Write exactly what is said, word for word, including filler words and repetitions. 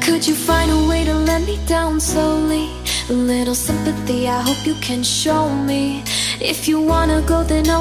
Could you find a way to let me down slowly? A little sympathy, I hope you can show me. If you wanna go, then I'll